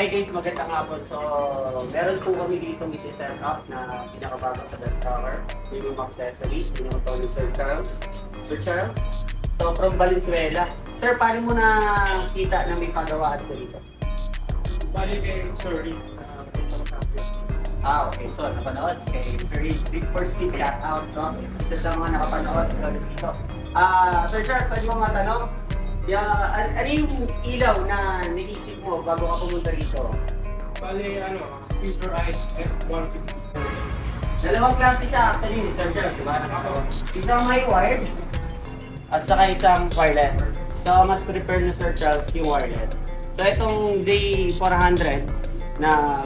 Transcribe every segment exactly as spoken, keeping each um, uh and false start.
Hi guys, magandang hapon. So, meron po kami dito isi-set up na pinakabago sa BestTracker. Yung mga accessories, yung mga ni Sir Charles. Sir Charles? So, from Valenzuela. Sir, paano mo na kita na may pagawaan ko dito? Bali kay Sir Rick. Ah, okay. So, napanood kay Sir Rick. Rick for speed, shout out. So, isa sa mga nakapanood dito. Ah, Sir Charles, pwede mo matanong? Yeah, ano yung ilaw na naisip mo bago ka pumunta rito? Bali, ano, Futurized F one fifty. Dalawang klase siya actually, Sir Charles, diba? Isang may wired at saka isang wireless. So, mas prefer na Sir Charles yung wireless. So, itong D four hundred na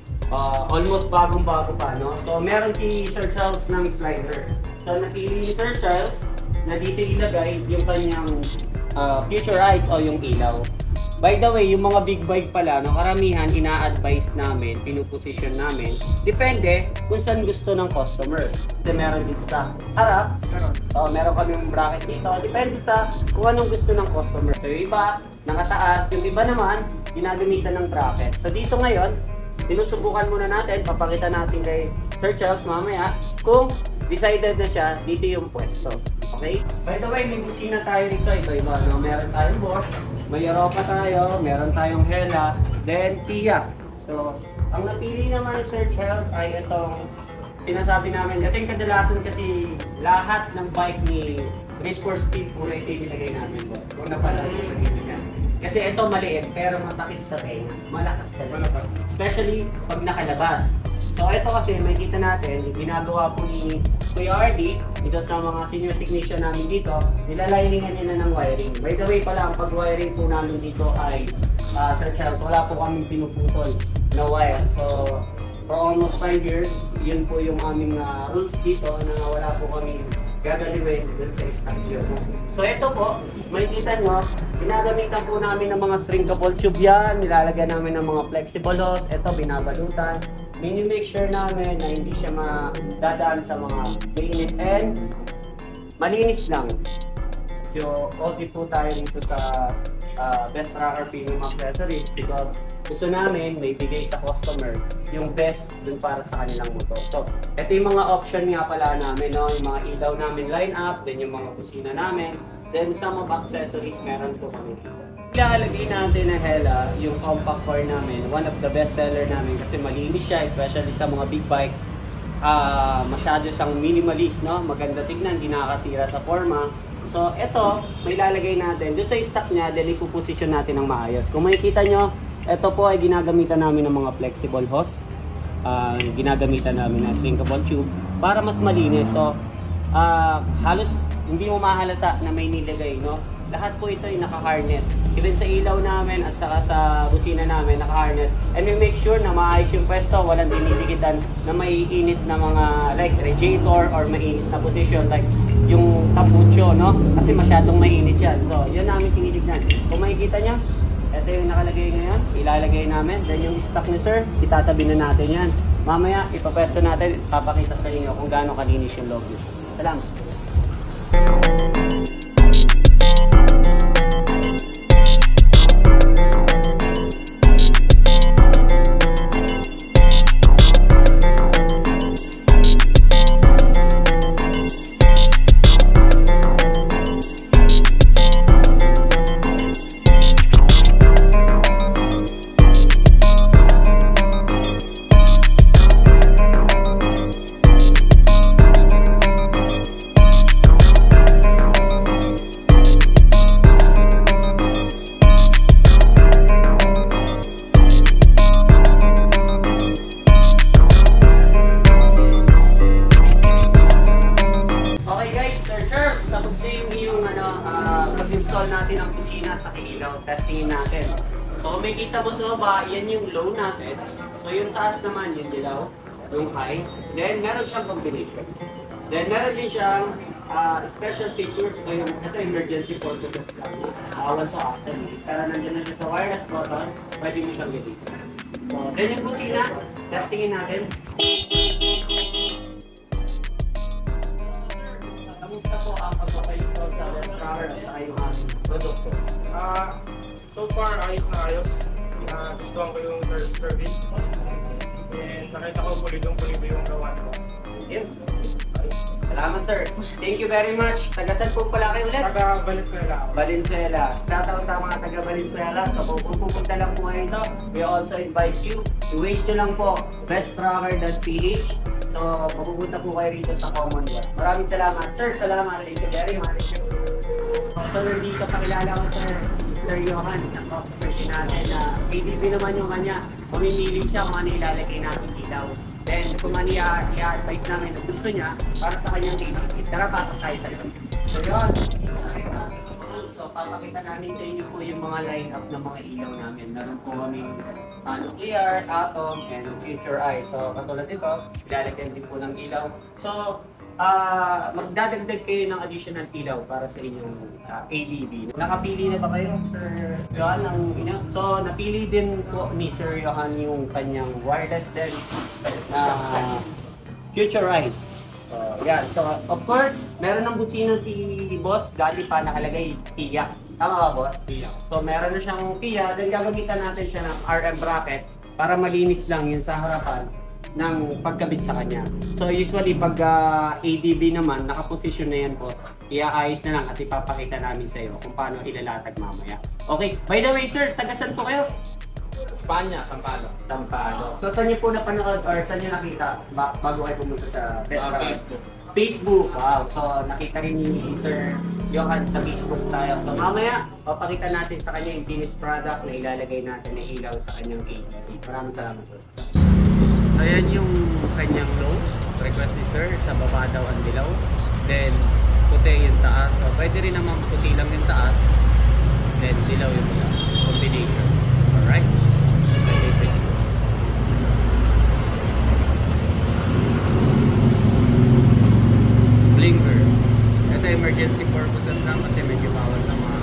uh, almost bagong-bago pa, no? So, meron si Sir Charles ng slider. So, napili ni Sir Charles na dito ilagay yung kanyang Uh, Futurized o yung ilaw. By the way, yung mga big bike pala, no, karamihan ina-advise namin, pinuposisyon namin, depende kung saan gusto ng customer. Kasi meron dito sa harap, oh, meron kami yung bracket dito, depende sa kung anong gusto ng customer. So yung iba, nakataas, yung iba naman, ginagamitan ng bracket. So dito ngayon, sinusubukan muna natin, papakita natin kay Sir Charles mamaya, kung decided na siya, dito yung pwesto. Okay? By the way, may busina tayo rito, iba-iba, no? Meron tayong Bosch, may Europa tayo, meron tayong Hella, then Tia. So, ang napili naman ni Sir Charles ay itong sinasabi namin, dating kadalasan kasi lahat ng bike ni Race for Speed, puro ito yung nilagay namin. Kung napalala sa video niya. Kasi ito maliit, pero masakit sa tenga. Malakas talaga. Especially pag nakalabas. So ito kasi makikita natin, yung ginagawa po ni Kuya R D, ito sa mga senior technician namin dito, nilaliningan niya na ng wiring. By the way pala, ang pag-wiring po namin dito ay, uh, Sir Charles, wala po kaming pinuputol na wire. So for almost five years, yun po yung aming uh, rules dito na wala po kaming gagaliwin dun sa studio. So ito po, makikita nyo, ginagamitan po namin ng mga shrinkable tube yan, nilalagyan namin ng mga flexible hose, ito binabalutan. Mini-make sure namin na hindi siya madadaan sa mga mainit and malinis lang. So, also po tayo dito sa uh, BestTracker Premium Accessories because gusto namin may bigay sa customer yung best dun para sa kanilang motor. So, ito yung mga option nga pala namin, no? Yung mga ilaw namin line up, then yung mga kusina namin, then some of accessories meron po kami dito. Ilalagay natin na Hella, yung compact core namin, one of the best seller namin kasi malinis siya, especially sa mga big bike. Uh, masyado siyang minimalist, no? Maganda tignan, hindi nakakasira sa forma. So, ito, may ilalagay natin. Doon sa stock niya, then ipuposisyon natin ng maayos. Kung makikita nyo, ito po ay ginagamitan namin ng mga flexible hose. Uh, ginagamitan namin ng shrinkable tube para mas malinis. So, uh, halos hindi mo mahalata na may nilagay, no? Lahat po ito ay naka-harness. Even sa ilaw namin at saka sa busina namin, naka-harness. And we make sure na maayos yung pwesto, walang dinidikitan na may init na mga like radiator or mainit na position like yung tapucho, no? Kasi masyadong mainit yan. So, yun namin tinitignan. Kung makikita nyo, ito yung nakalagay ngayon, ilalagay namin. Then yung stock ni Sir, itatabi na natin yan. Mamaya, ipapwesto natin, papakita sa inyo kung gaano kalinis yung loob. Salamat! Pag-install natin ang kusina at sa ilaw, testingin natin. So kung may kita mo sa baba, yan yung low natin. So yung taas naman yung dilaw, yung high. Then meron siyang combination. Then meron din siyang uh, special features o yung ito emergency purposes lang. Awan sa action. Pero nandiyan na siya sa wireless button, pwede mo siyang gamitin. So then yung kusina, testingin natin. Kamusta po ang pagpapa-install sa BestTracker at sa yung aming produkto? Ah, so far ayos na ayos. nagustuhan ko yung ser- service. And nakita ko pulidong-pulido yung gawa ko. Yun. Salamat sir. Thank you very much. Tagasan po pala kayo ulit. Taga Valenzuela ako. Valenzuela. Shoutout sa mga taga Valenzuela. So kung pupunta lang po ngayon ito, we also invite you. I-wage nyo lang po Best Tracker dot P H. So pupunta po kayo rito sa Commonwealth. Maraming salamat. Sir, salamat. Thank you very much. So dito pakilala ko sir, Sir Johan, ang customer natin na A D B naman yung kanya. Mamimili siya kung ano ilalagay natin ilaw. Then kung ano i-advise namin na gusto niya para sa kanyang A D B. Tara, pasok tayo sa loob. So yun, so papakita namin sa inyo po yung mga line-up ng mga ilaw namin. Meron po kaming uh, nuclear, atom, and future eye. So katulad nito, ilalagyan din po ng ilaw. So Uh, magdadagdag kayo ng additional ilaw para sa inyong uh, A D B. Nakapili na ba kayo, Sir Johan, ng inyo? So, napili din po ni Sir Johan yung kanyang wireless din na uh, future eyes. So, yan. So, of course, meron ng busina si Boss. Dati pa nakalagay piya. Tama ba, Boss? Piya. So, meron na siyang piya. Then, gagamitan natin siya ng R M bracket para malinis lang yun sa harapan ng pagkabit sa kanya. So usually pag uh, A D B naman, nakaposisyon na yan po, iaayos na lang at ipapakita namin sa iyo kung paano ilalatag mamaya. Okay, by the way sir, taga-saan po kayo? Espanya, Sampalo. Sampalo. So saan niyo po napanood or saan niyo nakita ba bago kayo pumunta sa BestTracker? Facebook. Facebook, wow. So nakita rin ni Sir Johan sa Facebook tayo. So mamaya, papakita natin sa kanya yung finished product na ilalagay natin na ilaw sa kanyang A D B. Maraming salamat po. So yan yung kanyang low, request ni sir, sa baba daw ang dilaw, then puti yung taas, so pwede rin naman puti lang yung taas, then dilaw yung combination. Alright? Okay, blinker. Ito emergency purposes lang kasi medyo bawal sa mga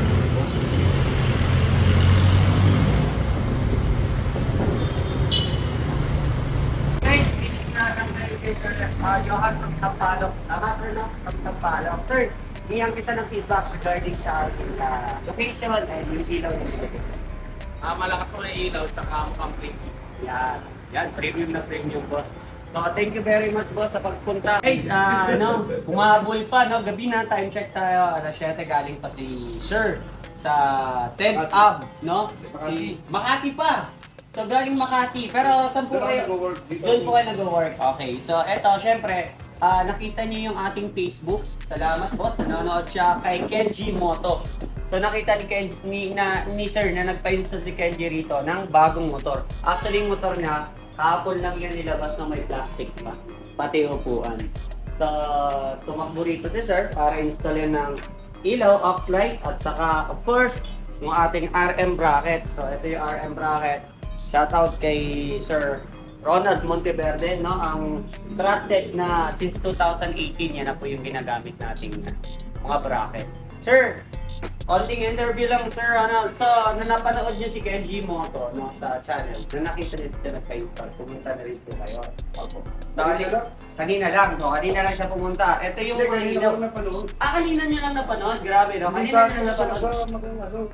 Uh, Johan from Sampalo. Tama sir, no? From Sampalo. Sir, hiyang kita ng feedback regarding sa uh, location and yung ilaw ng ilagay. Ah, malakas mo na ilaw tsaka mukhang pretty. Yan. Yan, premium na premium, boss. So, thank you very much, boss, sa pagpunta. Guys, uh, ano, humabol pa, no? Gabi na, time check tayo. alas siyete galing pa si Sir sa tenth Ab, no? Si Makati pa. So, galing Makati. Pero, saan po kayo? Doon po kayo nag-work. Okay. So, eto, syempre, uh, nakita niyo yung ating Facebook. Salamat po. Nanonood siya kay Kenji Moto. So, nakita ni, Ken, ni, na, ni Sir na nagpa-install si Kenji rito ng bagong motor. Actually, yung motor niya, kahapon lang yan nilabas na may plastic pa. Pati upuan. So, tumakbo rito si Sir para install yan ng ilaw, aux light, at saka, of course, yung ating R M bracket. So, ito yung R M bracket. Shoutout kay Sir Ronald Monteverde, no? Ang trusted na since two thousand eighteen yan na po yung ginagamit nating uh, mga bracket. Sir, konting interview lang Sir Ronald. So, na napanood niyo si Kenji Moto, no, sa channel, na nakita niyo dito nagpa-install, pumunta na rin po kayo. Opo. So, kanina, kanina lang, no? Kanina lang siya pumunta. Ito yung mga ilaw. Ah, kanina niyo lang napanood? Grabe, no? Kanina niyo lang napanood.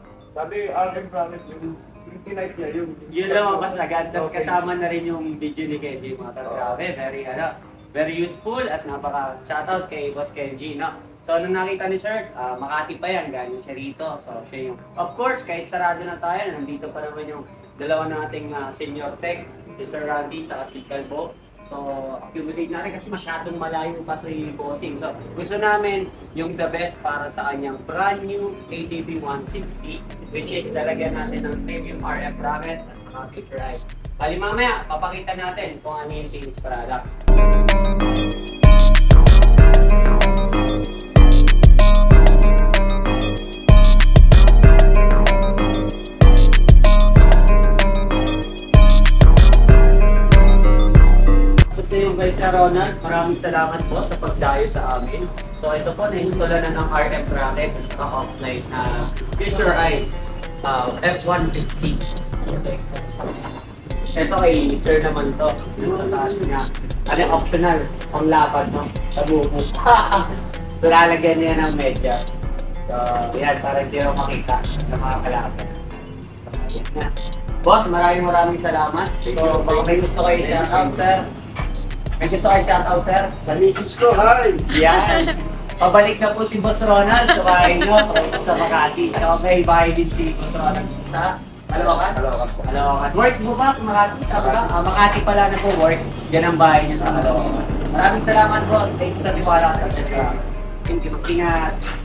Sabi, R M bracket yung yung tinight niya, yung... Yun lumabas agad, tapos okay. Kasama na rin yung video ni Kenji Moto. Grabe, very, ano, very useful at napaka shoutout kay Boss Kenji, no? So, nung nakita ni Sir, uh, Makati pa yan, galing siya rito. So, siya yung, of course, kahit sarado na tayo, nandito pa naman yung dalawa nating uh, senior tech, si Sir Randy, sa si Calvo. So, accumulate natin kasi masyadong malayo pa sa bossing. So, gusto namin yung the best para sa kanyang brand new A D B one sixty, which is talagyan natin ng premium R F bracket at saka future eye. Bali mamaya, papakita natin kung ano yung finished product. Sir Ronald, maraming salamat po sa pagdayo sa amin. So ito po, na-install na ng R F bracket at saka off-light na future eyes uh, F one fifty. Ito kay Sir naman to, yung sa taas niya. Ano optional, ang lapad no? Sa buko. So lalagyan niya ng medyas. So yan, para hindi mo makita sa mga kalapad. Yan na. Boss, maraming maraming salamat. So, baka may gusto kayo shoutout, sir. May gusto kayo shoutout, sir. Sa misis ko, hi! Yan. Pabalik na po si Boss Ronald sa bahay nyo, sa Makati. So, may bahay din si Boss Ronald sa Kalawakan? Kalawakan po. Kalawakan. Work mo ba? Makati? Tama ba? Ah, Makati pala na po work. Yan ang bahay niya sa Kalawakan. Maraming salamat, boss. Thank you sa tiwala sa BestTracker. Thank you. Ingat.